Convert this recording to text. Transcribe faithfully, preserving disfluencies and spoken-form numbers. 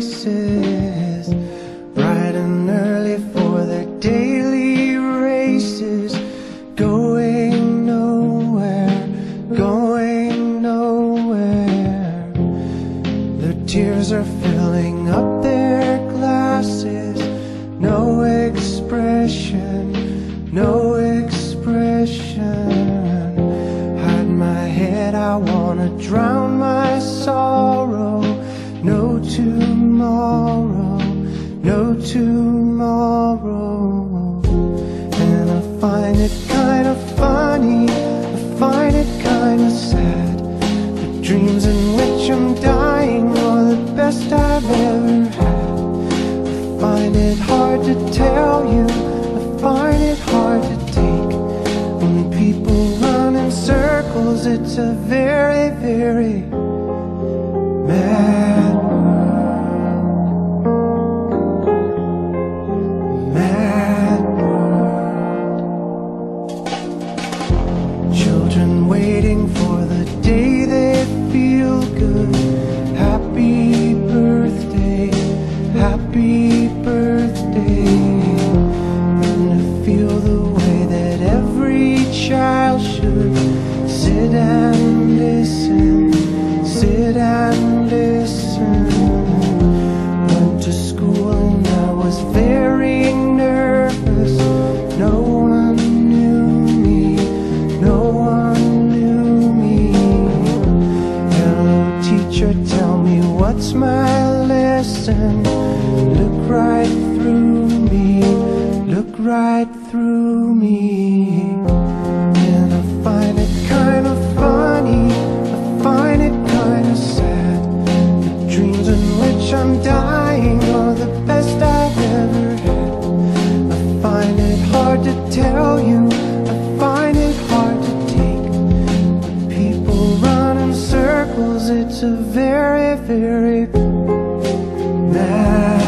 faces, bright and early for their daily races, going nowhere, going nowhere. Their tears are filling up their glasses, no expression, no expression. Hide my head, I wanna drown my sorrow. No tomorrow, no tomorrow. And I find it kind of funny, I find it kind of sad. The dreams in which I'm dying are the best I've ever had. I find it hard to tell you, I find it hard to take. When people run in circles, it's a very, very mad world, mad world. Children waiting for the day they feel good. Happy birthday, happy birthday. And to feel the way that every child should sit and listen, sit and listen. Went to school and I was very nervous. No one knew me, no one knew me. Hello teacher, tell me what's my lesson. Look right through me, look right through me. And I find it kind of funny, I find it kind of sad. The dreams in which I'm dying are the best I've ever had. I find it hard to tell you, I find it hard to take. When people run in circles, it's a very, very mad